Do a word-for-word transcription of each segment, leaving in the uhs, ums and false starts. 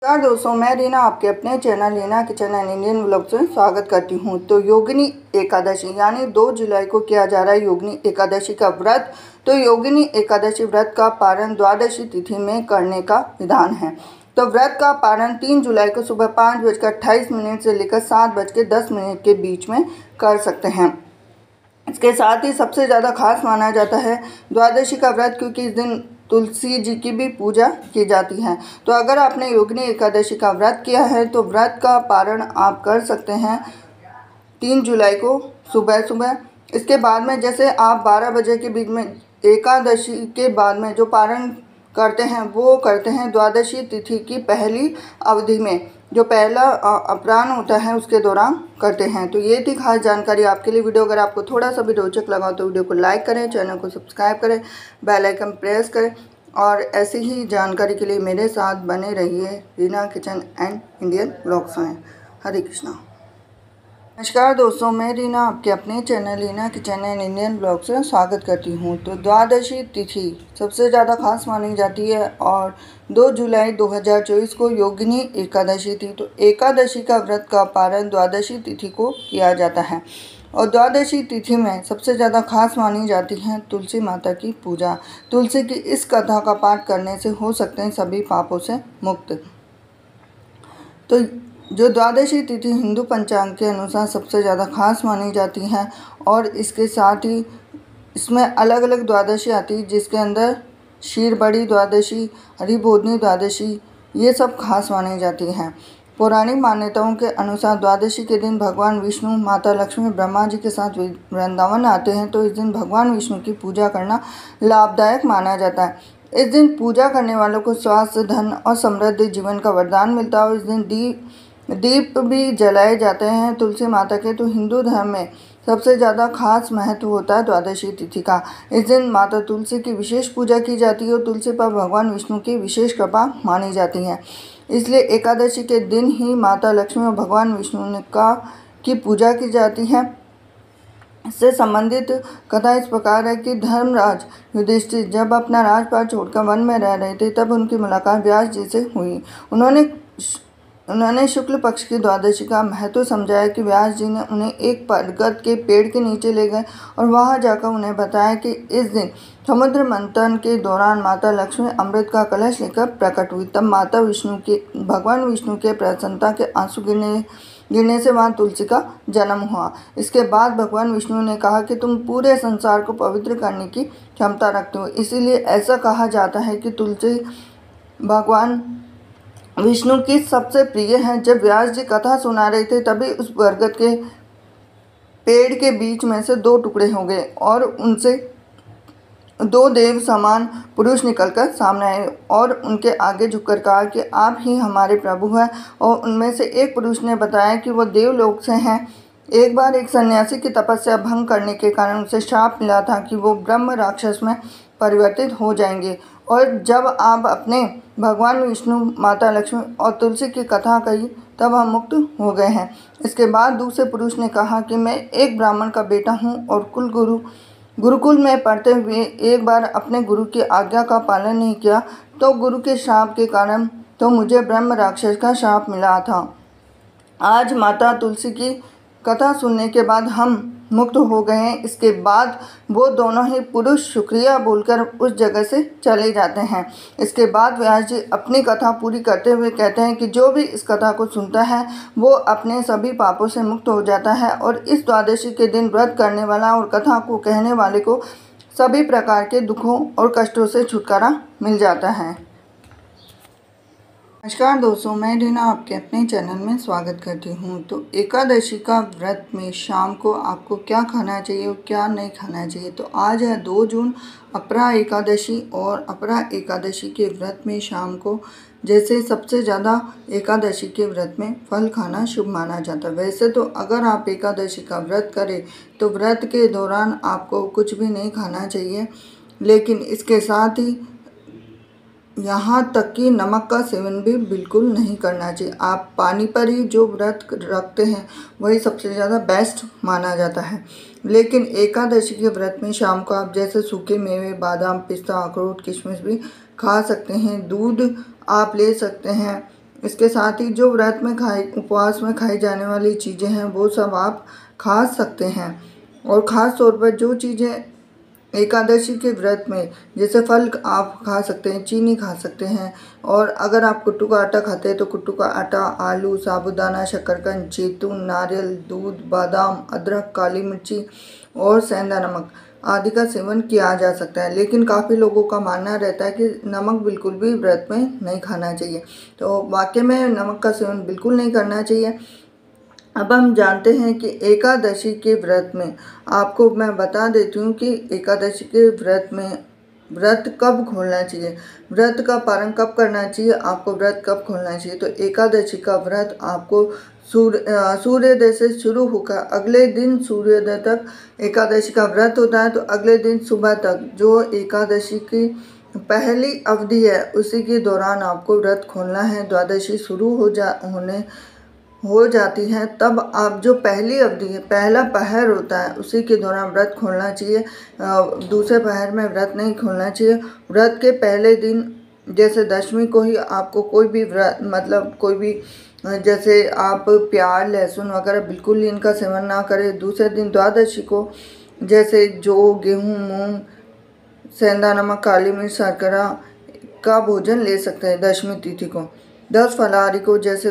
नमस्कार दोस्तों, मैं रीना आपके अपने channel Reena kitchen and Indian vlogs में स्वागत करती हूं। तो योगिनी एकादशी यानी दो जुलाई को किया जा रहा है योगिनी एकादशी का व्रत। तो योगिनी एकादशी व्रत का पारण द्वादशी तिथि में करने का विधान है। तो व्रत का पारण तीन जुलाई को सुबह पाँच बजकर अट्ठाईस मिनट से लेकर सात बज के दस मिनट के बीच में कर सकते हैं। इसके साथ ही सबसे ज़्यादा खास माना जाता है द्वादशी का व्रत, क्योंकि इस दिन तुलसी जी की भी पूजा की जाती है। तो अगर आपने योगिनी एकादशी का व्रत किया है तो व्रत का पारण आप कर सकते हैं तीन जुलाई को सुबह सुबह। इसके बाद में जैसे आप बारह बजे के बीच में एकादशी के बाद में जो पारण करते हैं वो करते हैं द्वादशी तिथि की पहली अवधि में, जो पहला अपराह्न होता है उसके दौरान करते हैं। तो ये थी खास जानकारी आपके लिए। वीडियो अगर आपको थोड़ा सा भी रोचक लगा तो वीडियो को लाइक करें, चैनल को सब्सक्राइब करें, बेल आइकन प्रेस करें और ऐसी ही जानकारी के लिए मेरे साथ बने रहिए Reena kitchen and Indian vlogs में। हरे कृष्णा। नमस्कार दोस्तों, मैं रीना आपके अपने channel Reena kitchen and Indian blog से स्वागत करती हूँ। तो द्वादशी तिथि सबसे ज़्यादा खास मानी जाती है और दो जुलाई दो हज़ार चौबीस को योगिनी एकादशी थी। तो एकादशी का व्रत का पारण द्वादशी तिथि को किया जाता है और द्वादशी तिथि में सबसे ज़्यादा खास मानी जाती है तुलसी माता की पूजा। तुलसी की इस कथा का पाठ करने से हो सकते हैं सभी पापों से मुक्त। तो जो द्वादशी तिथि हिंदू पंचांग के अनुसार सबसे ज़्यादा खास मानी जाती है और इसके साथ ही इसमें अलग अलग द्वादशी आती है, जिसके अंदर क्षीर बड़ी द्वादशी, हरिबोधिनी द्वादशी, ये सब खास मानी जाती हैं। पौराणिक मान्यताओं के अनुसार द्वादशी के दिन भगवान विष्णु, माता लक्ष्मी ब्रह्मा जी के साथ वृंदावन आते हैं। तो इस दिन भगवान विष्णु की पूजा करना लाभदायक माना जाता है। इस दिन पूजा करने वालों को स्वास्थ्य, धन और समृद्धि जीवन का वरदान मिलता है और इस दिन दीप दीप भी जलाए जाते हैं तुलसी माता के। तो हिंदू धर्म में सबसे ज़्यादा खास महत्व होता है द्वादशी तिथि का। इस दिन माता तुलसी की विशेष पूजा की जाती है और तुलसी पर भगवान विष्णु की विशेष कृपा मानी जाती है। इसलिए एकादशी के दिन ही माता लक्ष्मी और भगवान विष्णु का की पूजा की जाती है। इससे संबंधित कथा इस प्रकार है कि धर्मराज युधिष्ठिर जब अपना राजपाट छोड़कर वन में रह रहे थे तब उनकी मुलाकात व्यास जी से हुई। उन्होंने उन्होंने शुक्ल पक्ष की द्वादशी का महत्व समझाया कि व्यास जी ने उन्हें एक बरगद के पेड़ के नीचे ले गए और वहां जाकर उन्हें बताया कि इस दिन समुद्र मंथन के दौरान माता लक्ष्मी अमृत का कलश लेकर प्रकट हुई। तब माता विष्णु के भगवान विष्णु के प्रसन्नता के आंसू गिरने गिरने से वहाँ तुलसी का जन्म हुआ। इसके बाद भगवान विष्णु ने कहा कि तुम पूरे संसार को पवित्र करने की क्षमता रखते हो, इसीलिए ऐसा कहा जाता है कि तुलसी भगवान विष्णु की सबसे प्रिय है। जब व्यास जी कथा सुना रहे थे तभी उस बरगद के पेड़ के बीच में से दो टुकड़े हो गए और उनसे दो देव समान पुरुष निकलकर सामने आए और उनके आगे झुककर कहा कि आप ही हमारे प्रभु हैं। और उनमें से एक पुरुष ने बताया कि वो देवलोक से हैं। एक बार एक सन्यासी की तपस्या भंग करने के कारण उसे श्राप मिला था कि वो ब्रह्म राक्षस में परिवर्तित हो जाएंगे और जब आप अपने भगवान विष्णु, माता लक्ष्मी और तुलसी की कथा कही तब हम मुक्त हो गए हैं। इसके बाद दूसरे पुरुष ने कहा कि मैं एक ब्राह्मण का बेटा हूँ और कुल गुरु गुरुकुल में पढ़ते हुए एक बार अपने गुरु की आज्ञा का पालन नहीं किया तो गुरु के श्राप के कारण तो मुझे ब्रह्म राक्षस का श्राप मिला था। आज माता तुलसी की कथा सुनने के बाद हम मुक्त हो गए हैं। इसके बाद वो दोनों ही पुरुष शुक्रिया बोलकर उस जगह से चले जाते हैं। इसके बाद व्यास जी अपनी कथा पूरी करते हुए कहते हैं कि जो भी इस कथा को सुनता है वो अपने सभी पापों से मुक्त हो जाता है और इस द्वादशी के दिन व्रत करने वाला और कथा को कहने वाले को सभी प्रकार के दुखों और कष्टों से छुटकारा मिल जाता है। नमस्कार दोस्तों, मैं रीना आपके अपने चैनल में स्वागत करती हूँ। तो एकादशी का व्रत में शाम को आपको क्या खाना चाहिए और क्या नहीं खाना चाहिए। तो आज है दो जून, अपरा एकादशी और अपरा एकादशी के व्रत में शाम को जैसे सबसे ज़्यादा एकादशी के व्रत में फल खाना शुभ माना जाता है। वैसे तो अगर आप एकादशी का व्रत करें तो व्रत के दौरान आपको कुछ भी नहीं खाना चाहिए, लेकिन इसके साथ ही यहाँ तक कि नमक का सेवन भी बिल्कुल नहीं करना चाहिए। आप पानी पर ही जो व्रत रखते हैं वही सबसे ज़्यादा बेस्ट माना जाता है। लेकिन एकादशी के व्रत में शाम को आप जैसे सूखे मेवे, बादाम, पिस्ता, अखरोट, किशमिश भी खा सकते हैं। दूध आप ले सकते हैं। इसके साथ ही जो व्रत में खाई उपवास में खाई जाने वाली चीज़ें हैं वो सब आप खा सकते हैं। और ख़ास तौर पर जो चीज़ें एकादशी के व्रत में, जैसे फल आप खा सकते हैं, चीनी खा सकते हैं, और अगर आप कुट्टू का आटा खाते हैं तो कुट्टू का आटा, आलू, साबूदाना, शकरकंद, जैतून, नारियल, दूध, बादाम, अदरक, काली मिर्ची और सेंधा नमक आदि का सेवन किया जा सकता है। लेकिन काफ़ी लोगों का मानना रहता है कि नमक बिल्कुल भी व्रत में नहीं खाना चाहिए, तो वाकई में नमक का सेवन बिल्कुल नहीं करना चाहिए। अब हम जानते हैं कि एकादशी के व्रत में, आपको मैं बता देती हूँ कि एकादशी के व्रत में व्रत कब खोलना चाहिए, व्रत का पारण कब करना चाहिए, आपको व्रत कब खोलना चाहिए। तो एकादशी का व्रत आपको सूर्य सूर्योदय से शुरू होकर अगले दिन सूर्योदय तक एकादशी का व्रत होता है। तो अगले दिन सुबह तक जो एकादशी की पहली अवधि है उसी के दौरान आपको व्रत खोलना है। द्वादशी शुरू हो जा होने हो जाती है तब आप जो पहली अवधि है, पहला पहर होता है, उसी के दौरान व्रत खोलना चाहिए। दूसरे पहर में व्रत नहीं खोलना चाहिए। व्रत के पहले दिन जैसे दशमी को ही आपको कोई भी व्रत मतलब कोई भी जैसे आप प्याज, लहसुन वगैरह बिल्कुल ही इनका सेवन ना करें। दूसरे दिन द्वादशी को जैसे जौ, गेहूँ, मूंग, सेंधा नमक, काली मिर्च, शर्करा का भोजन ले सकते हैं। दशमी तिथि को दस फलाहारी को जैसे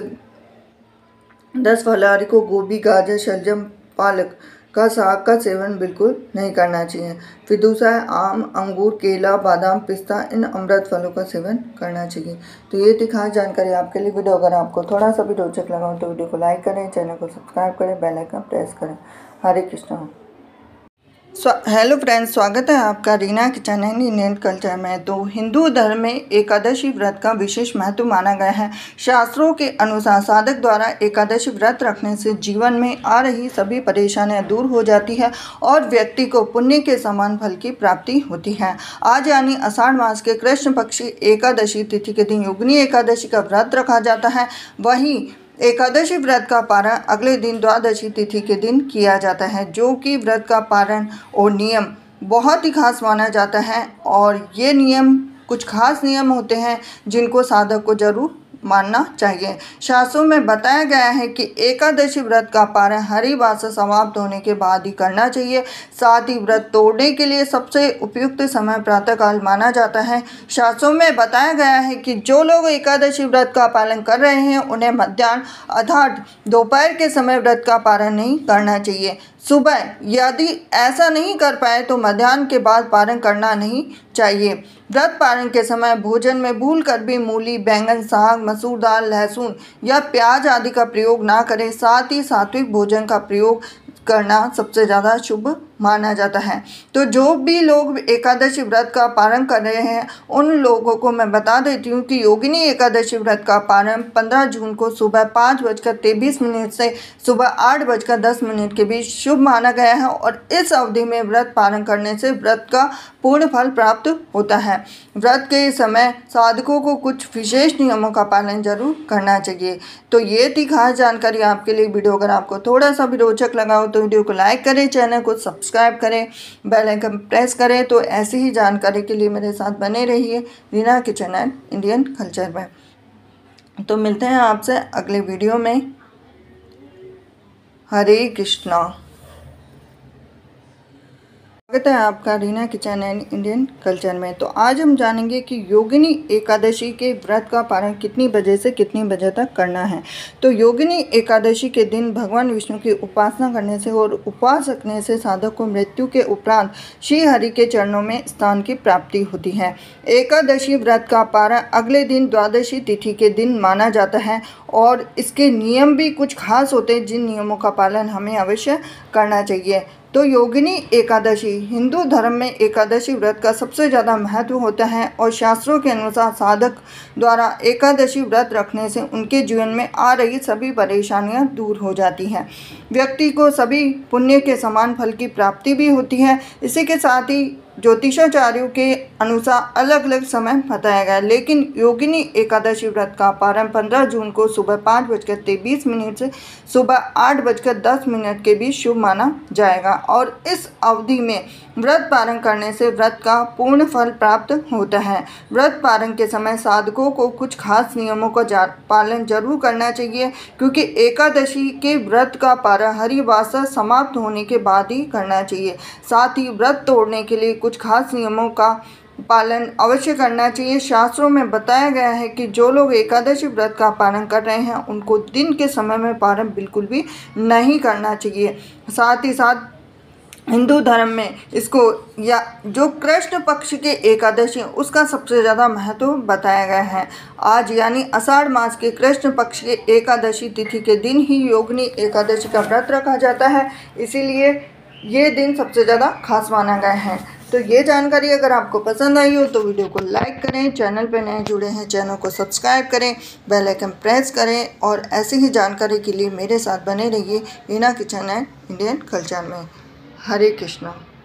दस फलाहारी को गोभी, गाजर, शलजम, पालक का साग का सेवन बिल्कुल नहीं करना चाहिए। फिर दूसरा है आम, अंगूर, केला, बादाम, पिस्ता, इन अमृत फलों का सेवन करना चाहिए। तो ये थी खास जानकारी आपके लिए। वीडियो अगर आपको थोड़ा सा भी रोचक लगा हो तो वीडियो को लाइक करें, चैनल को सब्सक्राइब करें, बेल आइकन प्रेस करें। हरे कृष्णा। हेलो फ्रेंड्स, स्वागत है आपका Reena kitchen and Indian culture में। तो हिंदू धर्म में एकादशी व्रत का विशेष महत्व माना गया है। शास्त्रों के अनुसार साधक द्वारा एकादशी व्रत रखने से जीवन में आ रही सभी परेशानियां दूर हो जाती है और व्यक्ति को पुण्य के समान फल की प्राप्ति होती है। आज यानी आषाढ़ मास के कृष्ण पक्षी एकादशी तिथि के दिन योगिनी एकादशी का व्रत रखा जाता है। वहीं एकादशी व्रत का पारण अगले दिन द्वादशी तिथि के दिन किया जाता है, जो कि व्रत का पारण और नियम बहुत ही खास माना जाता है। और ये नियम कुछ खास नियम होते हैं जिनको साधक को जरूर मानना चाहिए। शास्त्रों में बताया गया है कि एकादशी व्रत का पारण हरिवासर समाप्त होने के बाद ही करना चाहिए। साथ ही व्रत तोड़ने के लिए सबसे उपयुक्त समय प्रातःकाल माना जाता है। शास्त्रों में बताया गया है कि जो लोग एकादशी व्रत का पालन कर रहे हैं उन्हें मध्याह्न अर्थात दोपहर के समय व्रत का पारण नहीं करना चाहिए। सुबह यदि ऐसा नहीं कर पाए तो मध्याह्न के बाद पारण करना नहीं चाहिए। व्रत पारण के समय भोजन में भूल कर भी मूली, बैंगन, साग, मसूर दाल, लहसुन या प्याज आदि का प्रयोग ना करें। साथ ही सात्विक भोजन का प्रयोग करना सबसे ज़्यादा शुभ माना जाता है। तो जो भी लोग एकादशी व्रत का पारण कर रहे हैं उन लोगों को मैं बता देती हूँ कि योगिनी एकादशी व्रत का पारण पंद्रह जून को सुबह पाँच बजकर तेईस मिनट से सुबह आठ बजकर दस मिनट के बीच शुभ माना गया है और इस अवधि में व्रत पारण करने से व्रत का पूर्ण फल प्राप्त होता है। व्रत के समय साधकों को कुछ विशेष नियमों का पालन जरूर करना चाहिए। तो ये थी खास जानकारी आपके लिए। वीडियो अगर आपको थोड़ा सा भी रोचक लगा हो तो वीडियो को लाइक करें, चैनल को सब्सक्राइब करें, बेल आइकन प्रेस करें। तो ऐसी ही जानकारी के लिए मेरे साथ बने रहिए Reena kitchen and Indian culture में। तो मिलते हैं आपसे अगले वीडियो में। हरे कृष्णा। स्वागत है आपका Reena kitchen and Indian culture में। तो आज हम जानेंगे कि योगिनी एकादशी के व्रत का पारण कितनी बजे से कितनी बजे तक करना है। तो योगिनी एकादशी के दिन भगवान विष्णु की उपासना करने से और उपवास रखने से साधक को मृत्यु के उपरांत श्री हरि के चरणों में स्थान की प्राप्ति होती है। एकादशी व्रत का पारण अगले दिन द्वादशी तिथि के दिन माना जाता है और इसके नियम भी कुछ खास होते हैं जिन नियमों का पालन हमें अवश्य करना चाहिए। तो योगिनी एकादशी हिंदू धर्म में एकादशी व्रत का सबसे ज़्यादा महत्व होता है और शास्त्रों के अनुसार साधक द्वारा एकादशी व्रत रखने से उनके जीवन में आ रही सभी परेशानियां दूर हो जाती हैं। व्यक्ति को सभी पुण्य के समान फल की प्राप्ति भी होती है। इसी के साथ ही ज्योतिषाचार्यों के अनुसार अलग अलग समय बताया गया, लेकिन योगिनी एकादशी व्रत का पारण पंद्रह जून को सुबह पाँच बजकर तेईस मिनट से सुबह आठ बजकर दस मिनट के बीच शुभ माना जाएगा और इस अवधि में व्रत पारण करने से व्रत का पूर्ण फल प्राप्त होता है। व्रत पारण के समय साधकों को कुछ खास नियमों का पालन जरूर करना चाहिए, क्योंकि एकादशी के व्रत का पारण हरिवासर समाप्त होने के बाद ही करना चाहिए। साथ ही व्रत तोड़ने के लिए कुछ खास नियमों का पालन अवश्य करना चाहिए। शास्त्रों में बताया गया है कि जो लोग एकादशी व्रत का पालन कर रहे हैं उनको दिन के समय में पारण बिल्कुल भी नहीं करना चाहिए। साथ ही साथ हिंदू धर्म में इसको या जो कृष्ण पक्ष के एकादशी उसका सबसे ज़्यादा महत्व बताया गया है। आज यानी आषाढ़ मास के कृष्ण पक्ष के एकादशी तिथि के दिन ही योगिनी एकादशी का व्रत रखा जाता है, इसीलिए ये दिन सबसे ज़्यादा खास माना गया है। तो ये जानकारी अगर आपको पसंद आई हो तो वीडियो को लाइक करें, चैनल पर नए जुड़े हैं चैनल को सब्सक्राइब करें, बेल आइकन प्रेस करें और ऐसी ही जानकारी के लिए मेरे साथ बने रहिए Heena kitchen and Indian culture में। हरे कृष्णा।